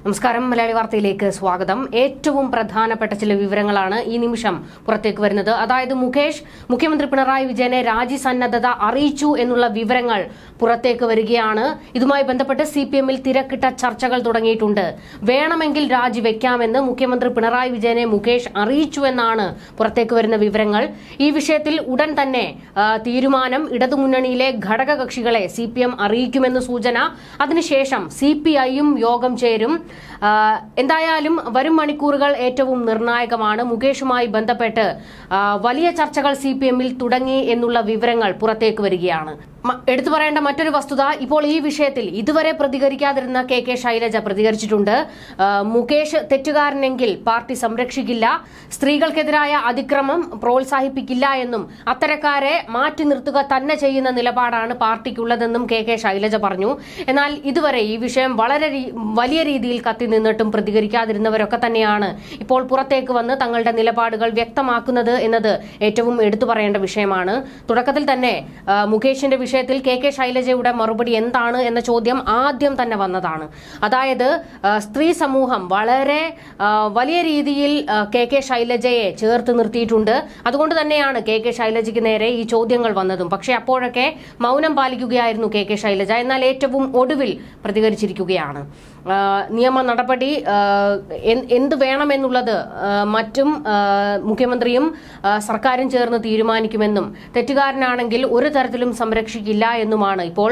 നമസ്കാരം. മലയാളി വാർത്തയിലേക്ക് സ്വാഗതം. ഏറ്റവും പ്രധാനപ്പെട്ട ചില വിവരങ്ങളാണ് ഈ നിമിഷം പുറത്തേക്ക് വരുന്നത്. അതായത് മുഖ്യമന്ത്രി പിണറായി വിജയനെ രാജിസന്നദ്ധത അറിയിച്ചു എന്നുള്ള വിവരങ്ങൾ പുറത്തേക്ക് വരികയാണ്. ഇതുമായി ബന്ധപ്പെട്ട് സിപിഎമ്മിൽ തിരക്കിട്ട ചർച്ചകൾ തുടങ്ങിയിട്ടുണ്ട്. വേണമെങ്കിൽ രാജിവെക്കാമെന്ന് മുഖ്യമന്ത്രി പിണറായി വിജയനെ മുകേഷ് അറിയിച്ചുവെന്നാണ് പുറത്തേക്ക് വരുന്ന വിവരങ്ങൾ. ഈ വിഷയത്തിൽ ഉടൻ തന്നെ തീരുമാനം ഇടതുമുന്നണിയിലെ ഘടകകക്ഷികളെ സിപിഎം അറിയിക്കുമെന്ന് സൂചന. അതിനുശേഷം സിപിഐയും യോഗം ചേരും. എന്തായാലും വരും മണിക്കൂറുകൾ ഏറ്റവും നിർണായകമാണ്. മുകേഷുമായി ബന്ധപ്പെട്ട് വലിയ ചർച്ചകൾ സിപിഎമ്മിൽ തുടങ്ങി എന്നുള്ള വിവരങ്ങൾ പുറത്തേക്ക് വരികയാണ്. എടുത്തു പറയേണ്ട മറ്റൊരു വസ്തുത, ഇപ്പോൾ ഈ വിഷയത്തിൽ ഇതുവരെ പ്രതികരിക്കാതിരുന്ന കെ ശൈലജ പ്രതികരിച്ചിട്ടുണ്ട്. മുകേഷ് തെറ്റുകാരനെങ്കിൽ പാർട്ടി സംരക്ഷിക്കില്ല, സ്ത്രീകൾക്കെതിരായ അതിക്രമം പ്രോത്സാഹിപ്പിക്കില്ല എന്നും അത്തരക്കാരെ മാറ്റി നിർത്തുക തന്നെ ചെയ്യുന്ന നിലപാടാണ് പാർട്ടിക്കുള്ളതെന്നും കെ ശൈലജ പറഞ്ഞു. എന്നാൽ ഇതുവരെ ഈ വിഷയം വളരെ വലിയ രീതിയിൽ കത്തി നിന്നിട്ടും പ്രതികരിക്കാതിരുന്നവരൊക്കെ തന്നെയാണ് ഇപ്പോൾ പുറത്തേക്ക് വന്ന് തങ്ങളുടെ നിലപാടുകൾ വ്യക്തമാക്കുന്നത് എന്നത് ഏറ്റവും എടുത്തു പറയേണ്ട വിഷയമാണ്. തുടക്കത്തിൽ തന്നെ മുകേഷിന്റെ വിഷയത്തിൽ കെ ശൈലജയുടെ മറുപടി എന്താണ് എന്ന ചോദ്യം ആദ്യം തന്നെ വന്നതാണ്. അതായത് സ്ത്രീ സമൂഹം വളരെ വലിയ രീതിയിൽ കെ ശൈലജയെ ചേർത്ത് നിർത്തിയിട്ടുണ്ട്. അതുകൊണ്ട് തന്നെയാണ് കെ ശൈലജയ്ക്ക് നേരെ ഈ ചോദ്യങ്ങൾ വന്നതും. പക്ഷേ അപ്പോഴൊക്കെ മൗനം പാലിക്കുകയായിരുന്നു കെ ശൈലജ. എന്നാൽ ഏറ്റവും ഒടുവിൽ പ്രതികരിച്ചിരിക്കുകയാണ്. നിയമ നടപടി എന്ത് വേണമെന്നുള്ളത് മറ്റും മുഖ്യമന്ത്രിയും സർക്കാരും ചേർന്ന് തീരുമാനിക്കുമെന്നും തെറ്റുകാരനാണെങ്കിൽ ഒരു തരത്തിലും സംരക്ഷിക്കില്ല എന്നുമാണ് ഇപ്പോൾ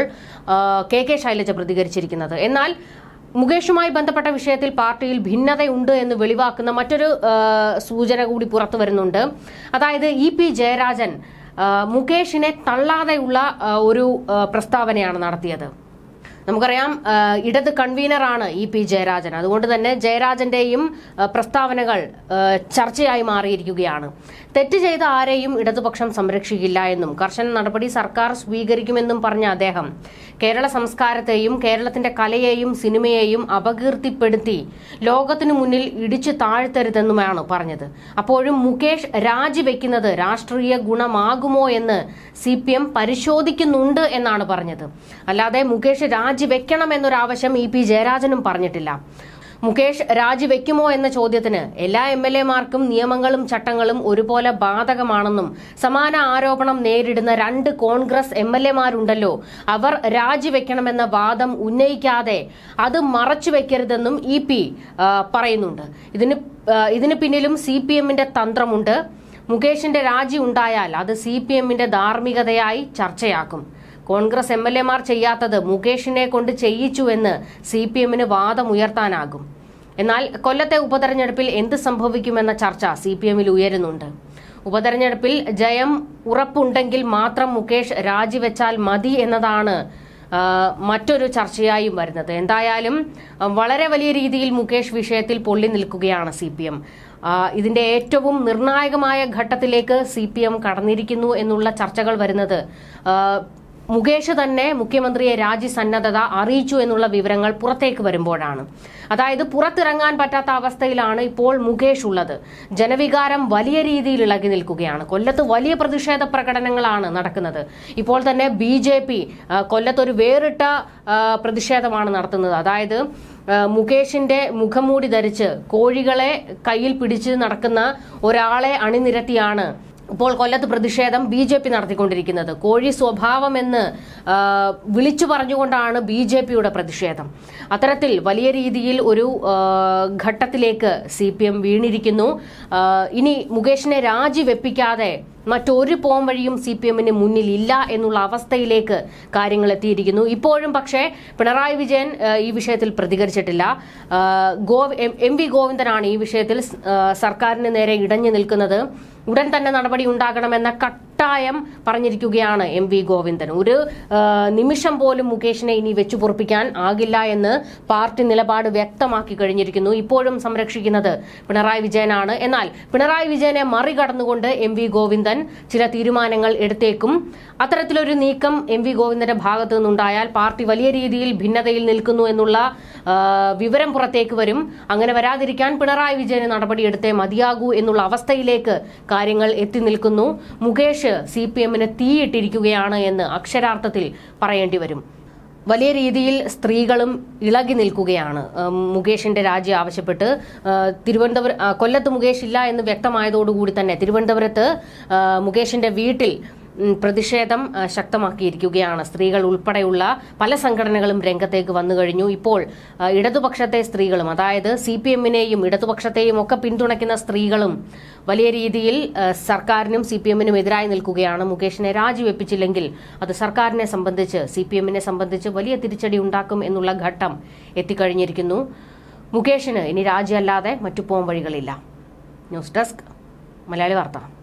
കെ ശൈലജ പ്രതികരിച്ചിരിക്കുന്നത്. എന്നാൽ മുകേഷുമായി ബന്ധപ്പെട്ട വിഷയത്തിൽ പാർട്ടിയിൽ ഭിന്നതയുണ്ട് എന്ന് വെളിവാക്കുന്ന മറ്റൊരു സൂചന കൂടി പുറത്തു വരുന്നുണ്ട്. അതായത് ഇ.പി. ജയരാജൻ മുകേഷിനെ തള്ളാതെയുള്ള ഒരു പ്രസ്താവനയാണ് നടത്തിയത്. നമുക്കറിയാം, ഇടത് കൺവീനറാണ് ഇ.പി. ജയരാജൻ. അതുകൊണ്ട് തന്നെ ജയരാജന്റെയും പ്രസ്താവനകൾ ചർച്ചയായി മാറിയിരിക്കുകയാണ്. തെറ്റ് ചെയ്ത ആരെയും ഇടതുപക്ഷം സംരക്ഷിക്കില്ല എന്നും കർശന നടപടി സർക്കാർ സ്വീകരിക്കുമെന്നും പറഞ്ഞ അദ്ദേഹം കേരള സംസ്കാരത്തെയും കേരളത്തിന്റെ കലയെയും സിനിമയെയും അപകീർത്തിപ്പെടുത്തി ലോകത്തിനു മുന്നിൽ ഇടിച്ചു താഴ്ത്തരുതെന്നുമാണ് പറഞ്ഞത്. അപ്പോഴും മുകേഷ് രാജിവെക്കുന്നത് രാഷ്ട്രീയ ഗുണമാകുമോ എന്ന് സിപിഎം പരിശോധിക്കുന്നുണ്ട് എന്നാണ് പറഞ്ഞത്. അല്ലാതെ മുകേഷ് രാജിവെക്കണമെന്നൊരാവശ്യം ഇ.പി. ജയരാജനും പറഞ്ഞിട്ടില്ല. മുകേഷ് രാജിവെക്കുമോ എന്ന ചോദ്യത്തിന് എല്ലാ എംഎൽഎമാർക്കും നിയമങ്ങളും ചട്ടങ്ങളും ഒരുപോലെ ബാധകമാണെന്നും സമാന ആരോപണം നേരിടുന്ന 2 കോൺഗ്രസ് എംഎൽഎമാരുണ്ടല്ലോ, അവർ രാജിവെക്കണമെന്ന വാദം ഉന്നയിക്കാതെ അത് മറച്ചുവെക്കരുതെന്നും ഇ.പി. പറയുന്നുണ്ട്. ഇതിന് പിന്നിലും സിപിഎമ്മിന്റെ തന്ത്രമുണ്ട്. മുകേഷിന്റെ രാജി ഉണ്ടായാൽ അത് സിപിഎമ്മിന്റെ ധാർമ്മികതയായി ചർച്ചയാക്കും. കോൺഗ്രസ് എംഎൽഎമാർ ചെയ്യാത്തത് മുകേഷിനെ കൊണ്ട് ചെയ്യിച്ചുവെന്ന് സിപിഎമ്മിന് വാദമുയർത്താനാകും. എന്നാൽ കൊല്ലത്തെ ഉപതെരഞ്ഞെടുപ്പിൽ എന്ത് സംഭവിക്കുമെന്ന ചർച്ച സിപിഎമ്മിൽ ഉയരുന്നുണ്ട്. ഉപതെരഞ്ഞെടുപ്പിൽ ജയം ഉറപ്പുണ്ടെങ്കിൽ മാത്രം മുകേഷ് രാജിവെച്ചാൽ മതി എന്നതാണ് മറ്റൊരു ചർച്ചയായും വരുന്നത്. എന്തായാലും വളരെ വലിയ രീതിയിൽ മുകേഷ് വിഷയത്തിൽ പൊള്ളി നിൽക്കുകയാണ് സിപിഎം. ഇതിന്റെ ഏറ്റവും നിർണായകമായ ഘട്ടത്തിലേക്ക് സിപിഎം കടന്നിരിക്കുന്നു എന്നുള്ള ചർച്ചകൾ വരുന്നത് മുകേഷ് തന്നെ മുഖ്യമന്ത്രിയെ രാജിസന്നദ്ധത അറിയിച്ചു എന്നുള്ള വിവരങ്ങൾ പുറത്തേക്ക് വരുമ്പോഴാണ്. അതായത് പുറത്തിറങ്ങാൻ പറ്റാത്ത അവസ്ഥയിലാണ് ഇപ്പോൾ മുകേഷ് ഉള്ളത്. ജനവികാരം വലിയ രീതിയിൽ ഇളകി നിൽക്കുകയാണ്. കൊല്ലത്ത് വലിയ പ്രതിഷേധ പ്രകടനങ്ങളാണ് നടക്കുന്നത്. ഇപ്പോൾ തന്നെ BJP കൊല്ലത്തൊരു വേറിട്ട പ്രതിഷേധമാണ് നടത്തുന്നത്. അതായത് മുകേഷിന്റെ മുഖംമൂടി ധരിച്ച് കോഴികളെ കയ്യിൽ പിടിച്ച് നടക്കുന്ന ഒരാളെ അണിനിരത്തിയാണ് ഇപ്പോൾ കൊല്ലത്ത് പ്രതിഷേധം BJP നടത്തിക്കൊണ്ടിരിക്കുന്നത്. കോഴി സ്വഭാവമെന്ന് വിളിച്ചു പറഞ്ഞുകൊണ്ടാണ് BJPയുടെ പ്രതിഷേധം. അത്തരത്തിൽ വലിയ രീതിയിൽ ഒരു ഘട്ടത്തിലേക്ക് സിപിഎം വീണിരിക്കുന്നു. ഇനി മുകേഷിനെ രാജിവെപ്പിക്കാതെ മറ്റൊരു പോം വഴിയും സിപിഎമ്മിന് മുന്നിലില്ല എന്നുള്ള അവസ്ഥയിലേക്ക് കാര്യങ്ങൾ എത്തിയിരിക്കുന്നു. ഇപ്പോഴും പക്ഷേ പിണറായി വിജയൻ ഈ വിഷയത്തിൽ പ്രതികരിച്ചിട്ടില്ല. എം വി ഗോവിന്ദനാണ് ഈ വിഷയത്തിൽ സർക്കാരിന് നേരെ ഇടഞ്ഞു നിൽക്കുന്നത്. ഉടൻ തന്നെ നടപടി ഉണ്ടാകണമെന്ന കട്ടായം പറഞ്ഞിരിക്കുകയാണ് എം വി ഗോവിന്ദൻ. ഒരു നിമിഷം പോലും മുകേഷിനെ ഇനി വെച്ചു പൊറുപ്പിക്കാൻ ആകില്ല എന്ന് പാർട്ടി നിലപാട് വ്യക്തമാക്കി കഴിഞ്ഞിരിക്കുന്നു. ഇപ്പോഴും സംരക്ഷിക്കുന്നത് പിണറായി വിജയനാണ്. എന്നാൽ പിണറായി വിജയനെ മറികടന്നുകൊണ്ട് എം വി ഗോവിന്ദൻ ചില തീരുമാനങ്ങൾ എടുത്തേക്കും. അത്തരത്തിലൊരു നീക്കം എം വി ഗോവിന്ദന്റെ ഭാഗത്തു നിന്നുണ്ടായാൽ പാർട്ടി വലിയ രീതിയിൽ ഭിന്നതയിൽ നിൽക്കുന്നു എന്നുള്ള വിവരം പുറത്തേക്ക് വരും. അങ്ങനെ വരാതിരിക്കാൻ പിണറായി വിജയന് നടപടിയെടുത്തേ മതിയാകൂ എന്നുള്ള അവസ്ഥയിലേക്ക് കാര്യങ്ങൾ എത്തി നിൽക്കുന്നു. മുകേഷ് സിപിഎമ്മിന് തീയിട്ടിരിക്കുകയാണ് എന്ന് അക്ഷരാർത്ഥത്തിൽ പറയേണ്ടി വരും. വലിയ രീതിയിൽ സ്ത്രീകളും ഇളകി നിൽക്കുകയാണ്. മുകേഷിന്റെ രാജി ആവശ്യപ്പെട്ട് കൊല്ലത്ത് മുകേഷ് ഇല്ല എന്ന് വ്യക്തമായതോടുകൂടി തന്നെ തിരുവനന്തപുരത്ത് മുകേഷിന്റെ വീട്ടിൽ പ്രതിഷേധം ശക്തമാക്കിയിരിക്കുകയാണ്. സ്ത്രീകൾ ഉൾപ്പെടെയുള്ള പല സംഘടനകളും രംഗത്തേക്ക് വന്നു കഴിഞ്ഞു. ഇപ്പോൾ ഇടതുപക്ഷത്തെ സ്ത്രീകളും, അതായത് CPM-നെയും ഇടതുപക്ഷത്തെയും ഒക്കെ പിന്തുണയ്ക്കുന്ന സ്ത്രീകളും വലിയ രീതിയിൽ സർക്കാരിനും CPM-നും എതിരായി നിൽക്കുകയാണ്. മുകേഷിനെ രാജിവെപ്പിച്ചില്ലെങ്കിൽ അത് സർക്കാരിനെ സംബന്ധിച്ച്, CPM-നെ സംബന്ധിച്ച് വലിയ തിരിച്ചടി ഉണ്ടാക്കും എന്നുള്ള ഘട്ടം എത്തിക്കഴിഞ്ഞിരിക്കുന്നു. മുകേഷിന് ഇനി രാജിയല്ലാതെ മറ്റു പോം വഴികളില്ല. ന്യൂസ് ഡെസ്ക് മലയാളി വാർത്ത.